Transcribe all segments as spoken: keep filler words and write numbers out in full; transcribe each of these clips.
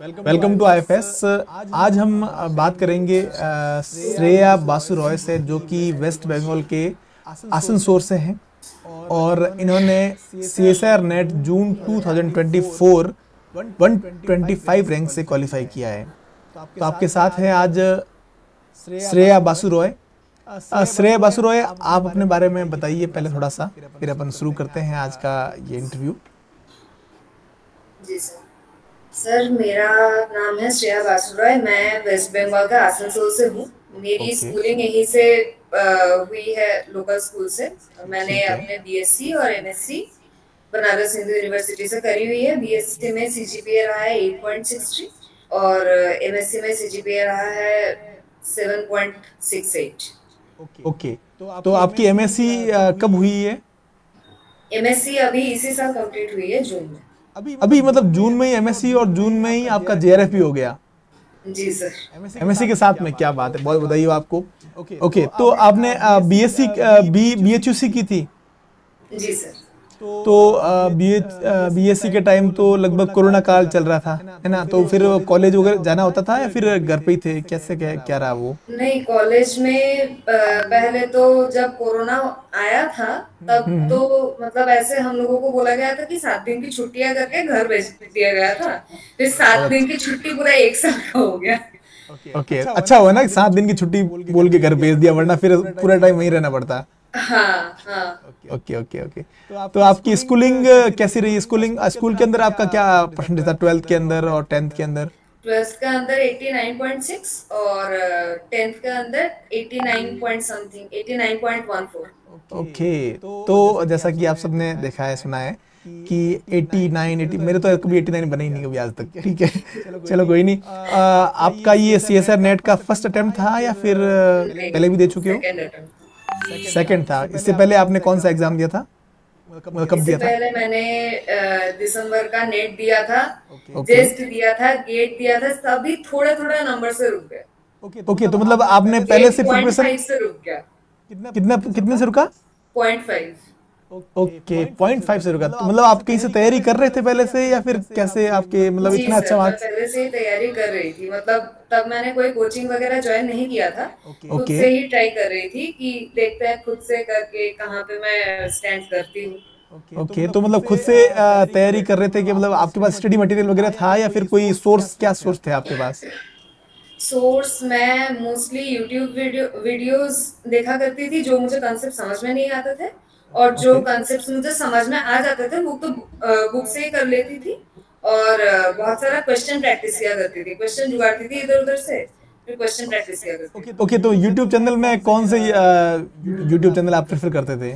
Welcome to IFS. आज हम बात करेंगे श्रेया बासु रॉय से, जो कि वेस्ट बंगाल के आसनसोल से हैं और इन्होंने सीएसआर नेट जून दो हज़ार चौबीस एक सौ पच्चीस रैंक से क्वालिफाई किया है। तो आपके साथ है आज श्रेया बासु रॉय। श्रेया बासु रॉय, आप अपने बारे में बताइए पहले थोड़ा सा, फिर अपन शुरू करते हैं आज का ये इंटरव्यू। जी सर सर मेरा नाम है श्रेया बासु रॉय। मैं वेस्ट बंगाल का आसनसोल से हूँ। मेरी Okay. स्कूलिंग यहीं से आ, हुई है, लोकल स्कूल से। मैंने ठीक है। अपने बीएससी और एमएससी बनारस हिंदू यूनिवर्सिटी से करी हुई है। बीएससी में सीजीपीए रहा है आठ पॉइंट छह तीन और एमएससी में सीजीपीए रहा है सात पॉइंट छह आठ। ओके, तो आपकी एमएससी कब हुई है? एमएससी अभी इसी साल कंप्लीट हुई है, जून में। अभी अभी मतलब जून में ही एमएससी और जून में ही आपका जेआरएफ भी हो गया। जी सर। एमएससी के साथ में क्या बात है, बहुत बधाई हो आपको। ओके, तो आपने बीएससी बी बीएचयूसी की थी? जी सर। तो बीएससी के टाइम तो लगभग कोरोना काल चल रहा था, है ना? तो फिर कॉलेज वगैरह जाना होता था या फिर घर पे ही थे? कैसे क्या क्या रहा वो? नहीं, कॉलेज में पहले तो जब कोरोना आया था तब तो मतलब ऐसे हम लोगों को बोला गया था कि सात दिन की छुट्टियां करके घर भेज दिया गया था। फिर सात दिन की छुट्टी पूरा एक साल का हो गया। ओके, अच्छा हुआ ना कि सात दिन की छुट्टी बोल के घर भेज दिया, वरना फिर पूरा टाइम वहीं रहना पड़ता। हाँ हाँ। Okay okay okay. तो आपकी स्कूलिंग कैसी रही? स्कूलिंग स्कूल के अंदर आपका क्या परसेंटेज था, ट्वेल्थ के अंदर और टेंथ के अंदर? ट्वेल्थ के अंदर नवासी पॉइंट छह और टेंथ के अंदर नवासी पॉइंट समथिंग नवासी पॉइंट चौदह। ओके, तो जैसा कि आप सबने देखा है, सुना है कि नवासी अस्सी, मेरे तो कभी नवासी बना ही नहीं कभी आज तक। ठीक है, चलो कोई नहीं। आ, आपका ये सीएसआर नेट का फर्स्ट अटेम्प्ट था या फिर पहले भी दे चुके हो? सेकंड था। इससे पहले आपने कौन सा एग्जाम दिया था, कब दिया था? पहले मैंने दिसंबर का नेट दिया था, जेस्ट दिया था, गेट दिया था, सभी थोड़े थोड़े नंबर से रुक गए। ओके, तो मतलब आपने पहले से प्रिपरेशन से रुक गया। कितना कितने से रुका? Point five. Okay, point five से रुका। तो मतलब आप कहीं से तैयारी कर रहे थे पहले से या फिर कैसे आपके मतलब इतना अच्छा मार्क्स? पहले से ही तैयारी कर रही थी, मतलब तब मैंने कोई कोचिंग वगैरह ज्वाइन नहीं किया था। खुद से ही ट्राई कर रही थी कि देखते हैं खुद से करके कहाँ पे मैं स्टैंड करती हूँ। ओके, तो मतलब खुद से तैयारी कर रहे थे कि मतलब आपके पास स्टडी मटेरियल वगैरह था या फिर कोई सोर्स, क्या सोर्स थे आपके पास? सोर्स मैं मोस्टली यूट्यूब वीडियो वीडियोस देखा करती थी, जो मुझे कंसेप्ट समझ में नहीं आते थे, और जो कंसेप्ट मुझे समझ में आ जाते थे वो तो बुक से ही कर लेती थी, और बहुत सारा क्वेश्चन प्रैक्टिस किया करती थी, क्वेश्चन जुगाड़ती थी इधर उधर से, फिर क्वेश्चन प्रैक्टिस किया करती थी। ओके, तो यूट्यूब चैनल में कौन से यूट्यूब चैनल आप प्रेफर करते थे?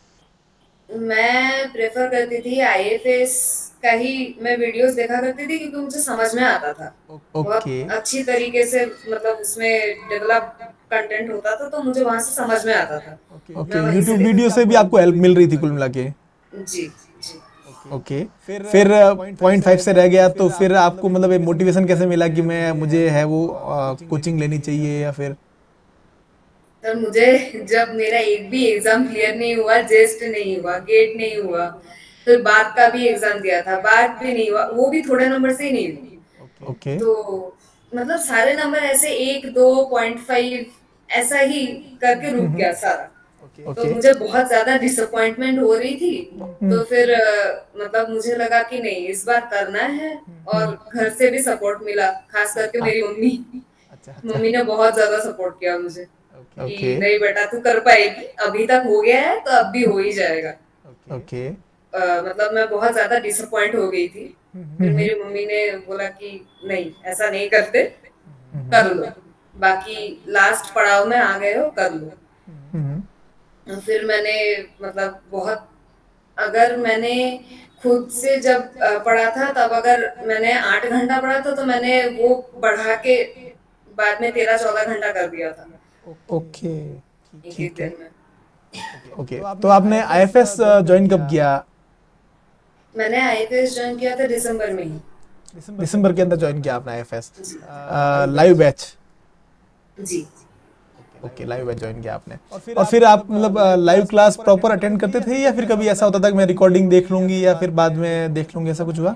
मैं प्रेफर करती थी आईएफएस का ही मैं वीडियोस देखा करती थी, क्योंकि मुझे समझ में आता था। बहुत अच्छी तरीके से, मतलब उसमें डेवलप कंटेंट होता था, तो मुझे वहां से समझ में आता था। ओके, यूट्यूब वीडियो से भी आपको हेल्प मिल रही थी कुल मिला के? जी जी। ओके, फिर पॉइंट फाइव से रह गया, तो फिर आपको मतलब मोटिवेशन कैसे मिला कि मैं मुझे है वो कोचिंग लेनी चाहिए? या फिर तो मुझे जब मेरा एक भी एग्जाम क्लियर नहीं हुआ, जेस्ट नहीं हुआ, गेट नहीं हुआ, फिर बाद का भी एग्जाम दिया था, बाद भी नहीं हुआ, वो भी थोड़े नंबर से ही नहीं हुआ। ओके, तो मतलब सारे नंबर ऐसे एक दो पॉइंट फाइव ऐसा ही करके रुक गया सारा। तो मुझे बहुत ज्यादा डिसअपॉइंटमेंट हो रही थी। तो फिर मतलब मुझे लगा कि नहीं, इस बार करना है, और घर से भी सपोर्ट मिला, खास करके मेरी मम्मी। मम्मी ने बहुत ज्यादा सपोर्ट किया मुझे कि नहीं बेटा तू कर पाएगी, अभी तक हो गया है तो अब भी हो ही जाएगा। ओके, मतलब मैं बहुत ज्यादा डिसअपॉइंट हो गई थी, फिर मेरी मम्मी ने बोला कि नहीं ऐसा नहीं करते, कर लो, बाकी लास्ट पड़ाव में आ गए हो, कर लो। फिर मैंने मतलब बहुत, अगर मैंने खुद से जब पढ़ा था तब अगर मैंने आठ घंटा पढ़ा था, तो मैंने वो बढ़ा के बाद में तेरह चौदह घंटा कर दिया था। ओके, ठीक है। ओके, तो आपने आईएफएस ज्वाइन कब किया? मैंने आईएफएस ज्वाइन किया था दिसंबर में ही। दिसंबर के अंदर ज्वाइन किया आपने आईएफएस लाइव बैच? जी। ओके, लाइव बैच ज्वाइन किया आपने, और फिर आप मतलब लाइव क्लास प्रॉपर अटेंड करते थे या फिर कभी ऐसा होता था कि मैं रिकॉर्डिंग देख लूंगी या फिर बाद में देख लूंगी, ऐसा कुछ हुआ?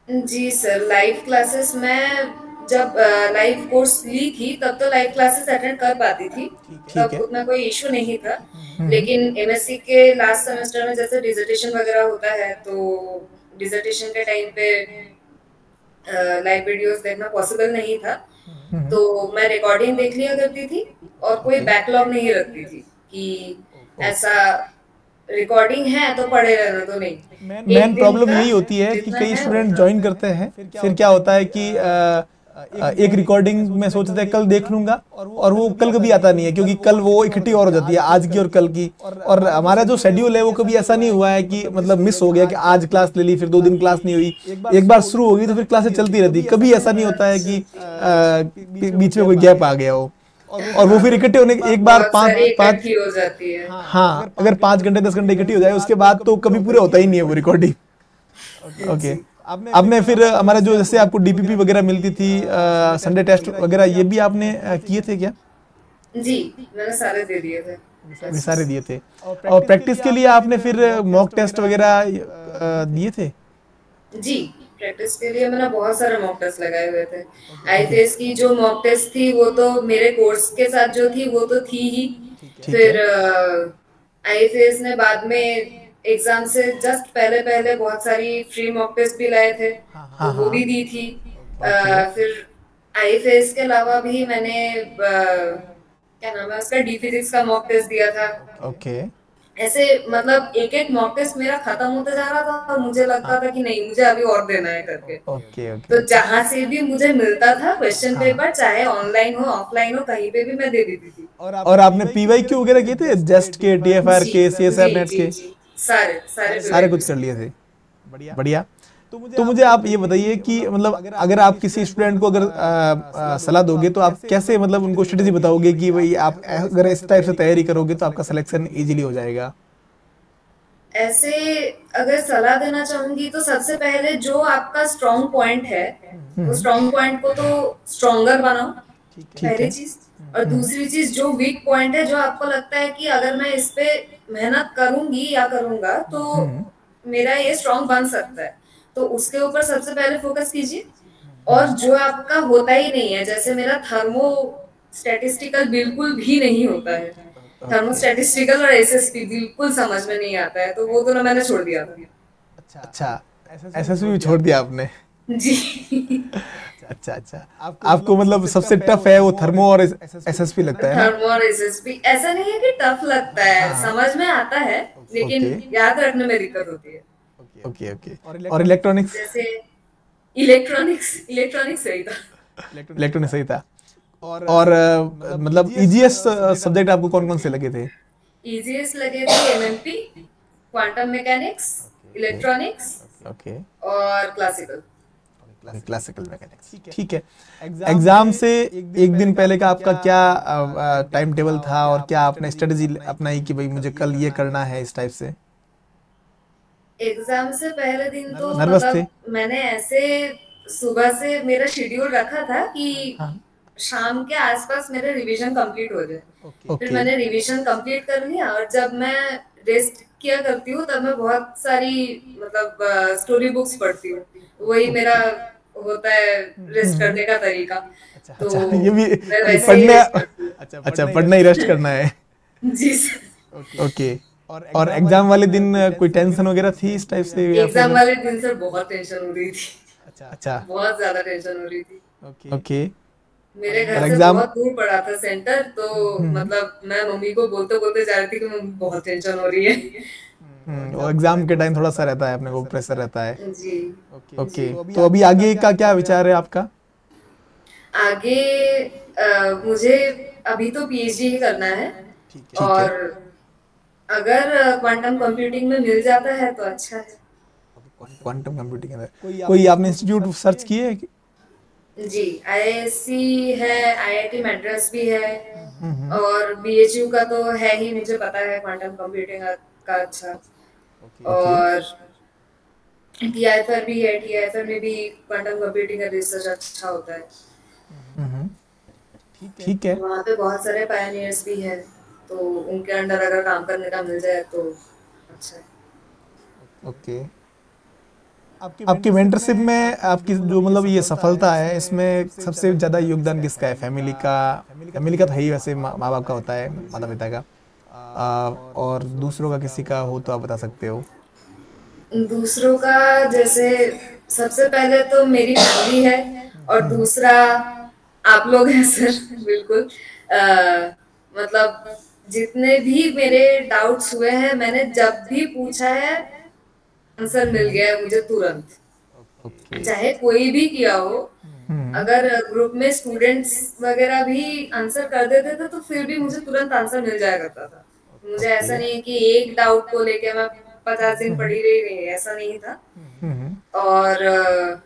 जी सर, लाइव क्लासेस मैं जब लाइव कोर्स ली थी तब तो लाइव क्लासेस अटेंड कर पाती थी, ठीक तब है। उतना कोई इशू नहीं था। हम्म। लेकिन एमएससी के लास्ट सेमेस्टर में जैसे डिसर्टेशन वगैरह होता है, तो डिसर्टेशन के टाइम पे लाइव वीडियोस देखना पॉसिबल नहीं था, हम्म। तो मैं रिकॉर्डिंग देख लिया करती थी और कोई ओके। बैकलॉग नहीं रखती थी कि ऐसा रिकॉर्डिंग है तो पढ़े रहना, तो नहीं। एक मेन दिन प्रॉब्लम का यही होती है कि जितना कई है स्टूडेंट उतना। ज्वाइन करते हैं, फिर क्या होता है कि अ, अ, एक रिकॉर्डिंग में सोचते हैं कल देख लूंगा, और वो कल कभी आता नहीं है, क्योंकि कल वो इकट्ठी और हो जाती है, आज की और कल की। और हमारा जो शेड्यूल है वो कभी ऐसा नहीं हुआ है कि मतलब मिस हो गया कि आज क्लास ले ली फिर दो दिन क्लास नहीं हुई, एक बार शुरू होगी तो फिर क्लासेस चलती रहती, कभी ऐसा नहीं होता है कि अ, बीच में कोई गैप आ गया हो। और वो फिर हाँ, इकट्ठे होने एक बार बहुत पाँच सारी पाँच इकट्ठी हो जाती है। हाँ, अगर पाँच घंटे दस घंटे इकट्ठी हो जाए उसके बाद तो कभी पूरा होता ही नहीं है वो रिकॉर्डिंग। ओके। जी आपने फिर हमारे जो जैसे आपको डीपीपी वगैरह मिलती थी, संडे टेस्ट वगैरह, ये भी आपने अ, किए थे क्या? जी, मैंने सारे दे दिए थे ये टेस्ट। सारे दिए थे। और प्रैक्टिस के लिए आपने फिर मॉक टेस्ट वगैरह अ, दिए थे? जी, प्रैक्टिस के लिए मैंने बहुत सारे मॉक टेस्ट लगाए हुए थे। ओके। आईएफएस की जो मॉक टेस्ट थी वो तो मेरे कोर्स के साथ जो थी वो तो थी ही। ठीक है। फिर आईएफएस ने बाद में एग्जाम से जस्ट पहले पहले बहुत सारी फ्री मॉक टेस्ट भी लाए थे, हाँ तो वो हाँ। भी दी थी। ओके। अ, फिर आईएफएस के अलावा भी मैंने अ, क्या नाम है उसका, डी फिजिक्स का मॉक टेस्ट दिया था। ओके। ऐसे मतलब एक एक मॉक टेस्ट मेरा खत्म होता जा रहा था और मुझे लगता था कि नहीं, मुझे अभी और देना है करके। ओके। ओके। तो जहां से भी मुझे मिलता था क्वेश्चन हाँ हाँ। पेपर, चाहे ऑनलाइन हो ऑफलाइन हो, कहीं पे भी मैं दे देती थी। और आपने पीवाई क्यू वगैरह किए थे, जस्ट के, टीएफआर जी के, सीएसआर जी नेट्स जी के? जी, सारे सारे सारे कुछ प्रीरेक्विजिट्स कर किए लिए थे। थे। बढ़िया। तो मुझे आप ये बताइए कि मतलब अगर आप किसी स्टूडेंट को अगर अ, अ, सलाह दोगे तो आप कैसे मतलब उनको स्ट्रेटेजी बताओगे कि भाई आप अगर इस टाइप से तैयारी करोगे तो आपका सिलेक्शन इजीली हो जाएगा? ऐसे अगर सलाह देना चाहूंगी तो सबसे पहले जो आपका स्ट्रॉन्ग पॉइंट है, वो हम्म। स्ट्रॉन्ग पॉइंट को तो स्ट्रॉन्गर बनाओ, ठीक पहली है। चीज। और हम्म। दूसरी चीज, जो वीक पॉइंट है, जो आपको लगता है कि अगर मैं इस पे मेहनत करूंगी या करूंगा तो हम्म। मेरा ये स्ट्रॉन्ग बन सकता है, तो उसके ऊपर सबसे पहले फोकस कीजिए। और हम्म। जो आपका होता ही नहीं है, जैसे मेरा थर्मो स्टैटिस्टिकल बिल्कुल भी नहीं होता है, ओके। थर्मोस्टैटिस्टिकल और एसएसपी बिल्कुल समझ में नहीं आता है, तो वो तो ना मैंने छोड़ दिया था। अच्छा, एसएसबी भी छोड़ दिया आपने? जी अच्छा अच्छा। आपको मतलब सबसे टफ है वो थर्मो और एसएसपी लगता है ना? थर्मो और एसएसपी ऐसा नहीं है कि टफ लगता है, हाँ। समझ में आता है, लेकिन ओके। याद रखने में दिक्कत होती है। Okay okay. और इलेक्ट्रॉनिक्स? जैसे इलेक्ट्रॉनिक्स, इलेक्ट्रॉनिक्स सही था। इलेक्ट्रॉनिक्स सही था। और अ, मतलब इजीएस्ट सब्जेक्ट आपको कौन कौन से लगे थे? इजीएस्ट लगे थे MMP, quantum mechanics, electronics okay. और क्लासिकल। क्लासिकल मैकेनिक्स, ठीक है। एग्जाम से एक दिन पहले का आपका क्या टाइम टेबल था, और क्या आपने स्ट्रेटेजी अपनाई कि भाई मुझे कल ये करना है इस टाइप से? एग्जाम से पहले दिन तो नर्वस थे? मतलब मैंने ऐसे सुबह से मेरा शेड्यूल रखा था कि हाँ। शाम के आसपास मेरे रिवीजन कंप्लीट हो जाए। फिर ओके। मैंने रिवीजन कंप्लीट कर लिया, और जब मैं रेस्ट किया करती हूँ तब मैं बहुत सारी मतलब स्टोरी बुक्स पढ़ती हूँ। वही मेरा होता है रेस्ट करने का तरीका। तो अच्छा, ये भी मैं ये वैसे ही पढ़ने। रेस्ट करती हूँ। अच्छा, पढ़ना ही रेस्ट करना है। जी सर। ओके। और एग्जाम वाले दिन कोई टेंशन वगैरह थी इस टाइप से या एग्जाम फिर? वाले दिन सर बहुत टेंशन हो रही थी, अच्छा। बहुत ज्यादा टेंशन हो रही थी। ओके। मेरे और घर से एग्जाम? बहुत दूर पड़ा था सेंटर, तो हम्म। मतलब मैं मम्मी को बोलते बोलते जा रही थी कि मम्मी बहुत टेंशन हो रही है। हम्म, और एग्जाम के टाइम थोड़ा सा रहता है अपने को, प्रेशर रहता है। जी ओके। जी। तो अभी आगे का क्या विचार है आपका? आगे अ, मुझे अभी तो पीएचडी ही करना है, ठीक है। और अगर क्वांटम कंप्यूटिंग में मिल जाता है तो अच्छा है। क्वांटम कंप्यूटिंग के अंदर कोई आपने इंस्टीट्यूट सर्च किए है? जी, आईआईएससी है, आईआईटी मद्रास भी है, हम्म। और बीएचयू का तो है ही, मुझे पता है क्वांटम कंप्यूटिंग का। अच्छा। ओके। और टीआईएफआर भी है, टीआईएफआर में भी क्वांटम कंप्यूटिंग का रिसर्च अच्छा होता है। हम्म। ठीक है। वहाँ पे बहुत सारे पायनियर्स भी हैं, तो उनके अंडर अगर काम करने का मिल जाए तो अच्छा है। ओके। आपकी मेंटरशिप में आपकी जो मतलब ये सफलता है, इसमें सबसे ज़्यादा योगदान किसका है? फैमिली का? फैमिली का तो है ही, वैसे माँ माँ बाप का होता है, माता पिता का। आ, और दूसरों का किसी का हो तो आप बता सकते हो। दूसरों का जैसे सबसे पहले तो मेरी फैमिली है और दूसरा आप लोग हैं सर। बिल्कुल। आ, मतलब जितने भी मेरे डाउट्स हुए हैं, मैंने जब भी पूछा है आंसर मिल गया है मुझे तुरंत, ओके। चाहे कोई भी किया हो। हम्म। अगर ग्रुप में स्टूडेंट्स वगैरह भी आंसर कर देते थे तो फिर भी मुझे तुरंत आंसर मिल जाया करता था। मुझे ओके। ऐसा नहीं है कि एक डाउट को लेके मैं पचास दिन पढ़ी रही नहीं, ऐसा नहीं था। हम्म। और अ,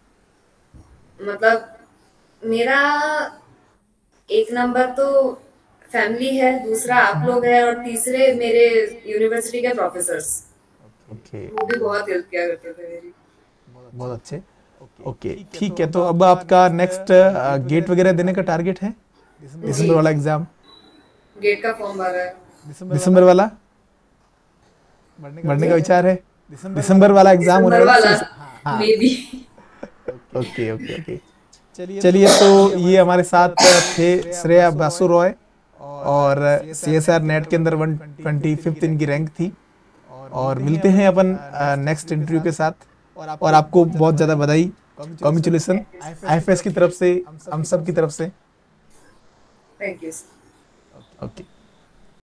मतलब मेरा एक नंबर तो फैमिली है, दूसरा आप लोग हैं और तीसरे मेरे यूनिवर्सिटी के प्रोफेसर्स, ओके, वो भी बहुत हेल्प किया करते थे मेरी। बहुत अच्छे। ओके, ठीक है। तो अब आपका नेक्स्ट गेट वगैरह देने का टारगेट है? जी, दिसंबर वाला एग्जाम? गेट का फॉर्म भरा है। दिसंबर वाला बढ़ने का विचार है? दिसंबर वाला एग्जाम होने दिसंबर वाला वाला है? हाँ। Maybe. Okay okay okay. चलिए, तो ये हमारे साथ थे श्रेया बासु रॉय, और सी एस आर नेट के अंदर वन ट्वेंटी फिफ्थ इनकी रैंक थी। और मिलते हैं अपन नेक्स्ट इंटरव्यू के साथ। और आपको बहुत ज़्यादा बधाई, कॉन्ग्रेचुलेसन आई एफ एस की तरफ से, हम सब की तरफ से। Thank you. ओके।